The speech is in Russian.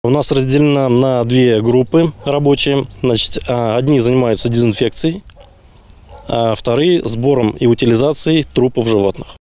У нас разделено на две группы рабочие. Значит, одни занимаются дезинфекцией, а вторые – сбором и утилизацией трупов животных.